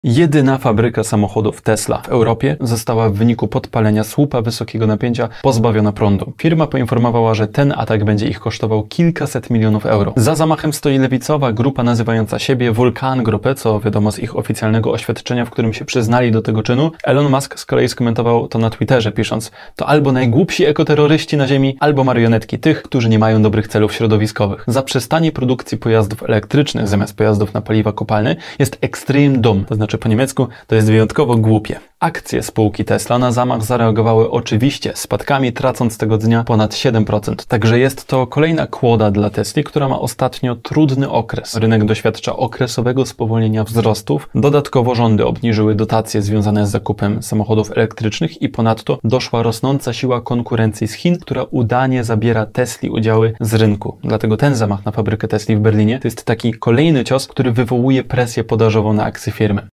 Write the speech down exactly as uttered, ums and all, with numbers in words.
Jedyna fabryka samochodów Tesla w Europie została w wyniku podpalenia słupa wysokiego napięcia pozbawiona prądu. Firma poinformowała, że ten atak będzie ich kosztował kilkaset milionów euro. Za zamachem stoi lewicowa grupa nazywająca siebie Vulcan Grupy, co wiadomo z ich oficjalnego oświadczenia, w którym się przyznali do tego czynu. Elon Musk z kolei skomentował to na Twitterze, pisząc: to albo najgłupsi ekoterroryści na ziemi, albo marionetki tych, którzy nie mają dobrych celów środowiskowych. Zaprzestanie produkcji pojazdów elektrycznych zamiast pojazdów na paliwa kopalne jest extreme dumb, to znaczy po niemiecku to jest wyjątkowo głupie. Akcje spółki Tesla na zamach zareagowały oczywiście spadkami, tracąc tego dnia ponad siedem procent. Także jest to kolejna kłoda dla Tesli, która ma ostatnio trudny okres. Rynek doświadcza okresowego spowolnienia wzrostów. Dodatkowo rządy obniżyły dotacje związane z zakupem samochodów elektrycznych i ponadto doszła rosnąca siła konkurencji z Chin, która udanie zabiera Tesli udziały z rynku. Dlatego ten zamach na fabrykę Tesli w Berlinie to jest taki kolejny cios, który wywołuje presję podażową na akcje firmy.